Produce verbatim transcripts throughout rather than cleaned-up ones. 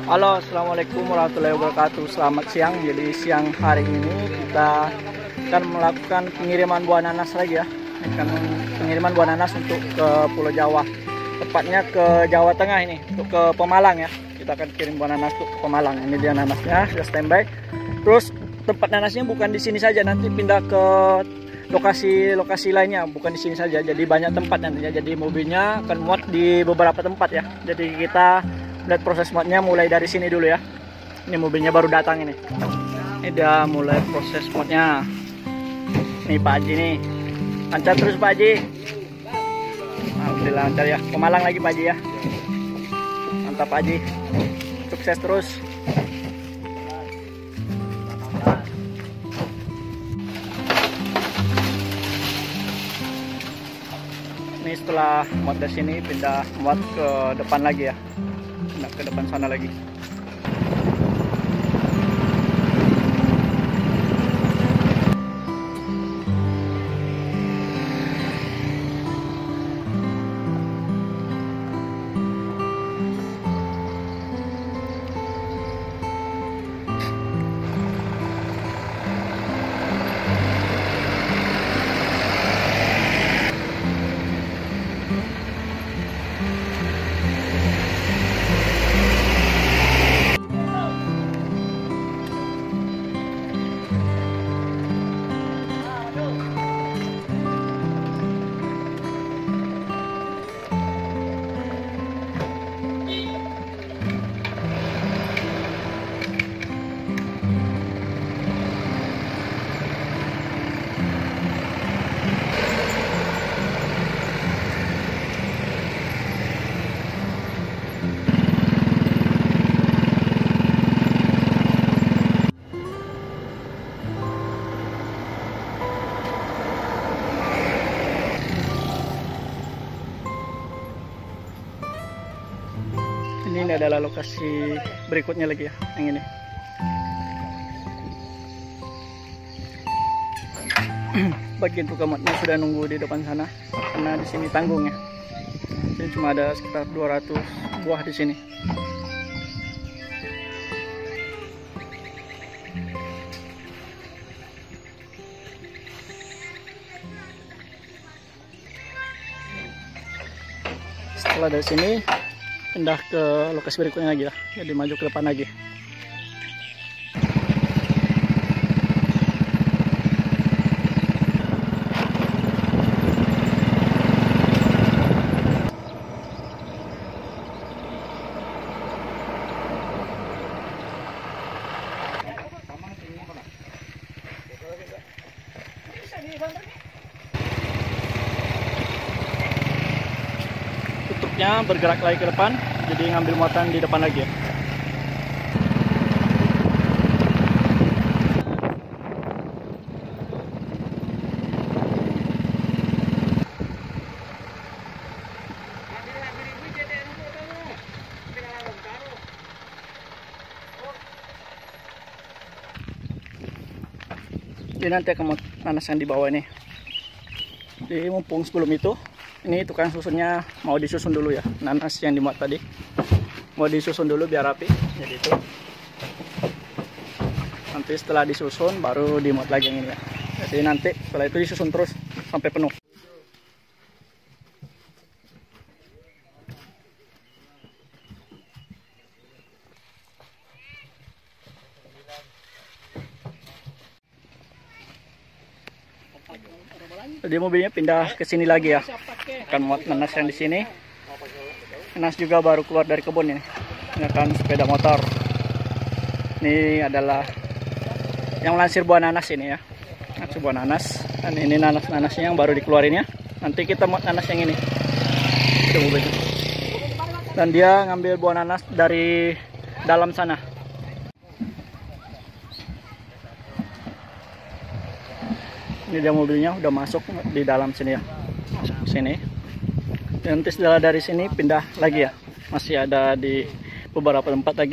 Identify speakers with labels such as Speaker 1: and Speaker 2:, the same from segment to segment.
Speaker 1: Halo, assalamualaikum warahmatullahi wabarakatuh. Selamat siang. Jadi siang hari ini kita akan melakukan pengiriman buah nanas lagi ya. Akan pengiriman buah nanas untuk ke Pulau Jawa. Tepatnya ke Jawa Tengah ini, untuk ke Pemalang ya. Kita akan kirim buah nanas untuk ke Pemalang. Ini dia nanasnya, sudah standby. Terus tempat nanasnya bukan di sini saja, nanti pindah ke lokasi-lokasi lainnya, bukan di sini saja. Jadi banyak tempat nantinya. Jadi mobilnya akan muat di beberapa tempat ya. Jadi kita lihat proses muatnya mulai dari sini dulu ya. Ini mobilnya baru datang ini. Ini dia mulai proses muatnya. Nih Pak Haji nih. Lancar terus Pak Haji. Alhamdulillah lancar ya. Pemalang lagi Pak Haji ya. Mantap Pak Haji. Sukses terus. Ini setelah muat dari sini pindah muat ke depan lagi ya. Pindah ke depan sana lagi. Ini adalah lokasi berikutnya lagi ya, yang ini. Bagian tukamatnya sudah nunggu di depan sana, karena di sini tanggung ya. Ini cuma ada sekitar dua ratus buah di sini. Setelah dari sini pindah ke lokasi berikutnya lagi ya, jadi maju ke depan lagi. Tutupnya bergerak lagi ke depan, jadi ngambil muatan di depan lagi ya. Jadi nanti akan nanas yang di bawah ini. Jadi mumpung sebelum itu, ini tukang susunnya mau disusun dulu ya. Nanas yang dimuat tadi mau disusun dulu biar rapi. Jadi itu. Nanti setelah disusun baru dimuat lagi yang ini ya. Jadi nanti setelah itu disusun terus sampai penuh. Jadi mobilnya pindah ke sini lagi ya. Akan muat nanas yang di sini. Nanas juga baru keluar dari kebun ini. Ini akan sepeda motor. Ini adalah yang lansir buah nanas ini ya. Lansir buah nanas. Dan ini nanas-nanasnya yang baru dikeluarin ya. Nanti kita muat nanas yang ini. Itu mobilnya. Dan dia ngambil buah nanas dari dalam sana. Ini dia mobilnya udah masuk di dalam sini ya, masuk ke sini. Dan nanti setelah dari sini pindah lagi ya, masih ada di beberapa tempat lagi.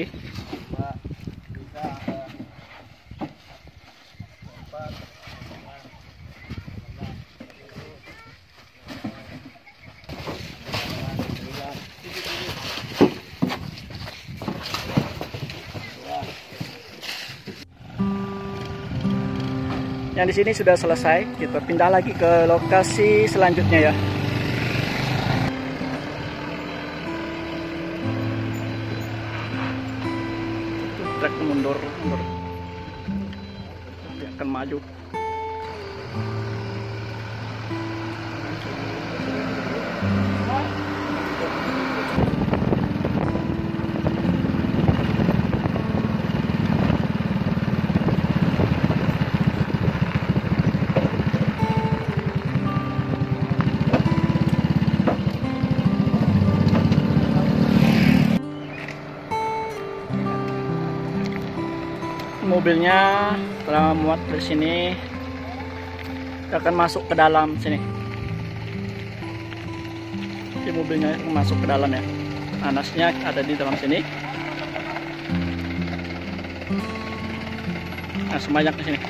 Speaker 1: Yang di sini sudah selesai, kita pindah lagi ke lokasi selanjutnya ya. Truk mundur, mundur. Dia akan maju. Mobilnya telah muat dari sini, kita akan masuk ke dalam sini. Jadi mobilnya akan masuk ke dalam ya. Nanasnya ada di dalam sini. Nah, sebanyak di sini.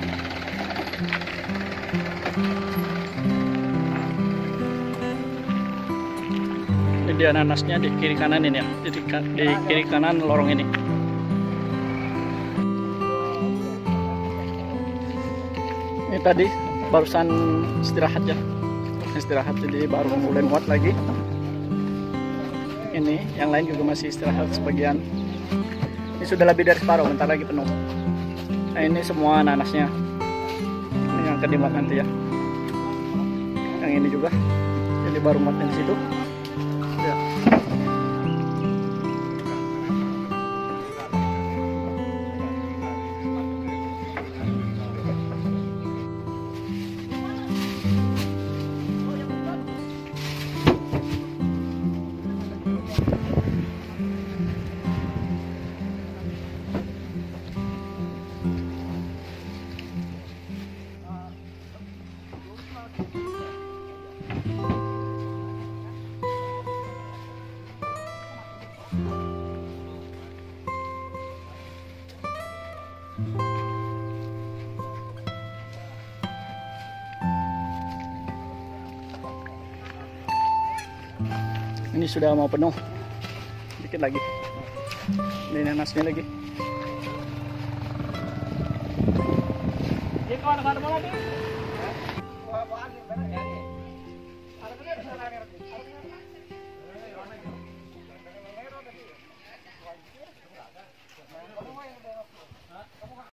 Speaker 1: Ini dia nanasnya di kiri kanan ini ya, di, di kiri kanan lorong ini. Ini tadi barusan istirahat ya, istirahat jadi baru mulai muat lagi. Ini yang lain juga masih istirahat sebagian. Ini sudah lebih dari separuh, bentar lagi penuh. Nah ini semua nanasnya, ini yang akan dimuat nanti ya. Yang ini juga, jadi baru muatnya di situ. Ya. Ini sudah mau penuh, dikit lagi. Ini nanasnya lagi. Ini kawan-kawan mau lagi?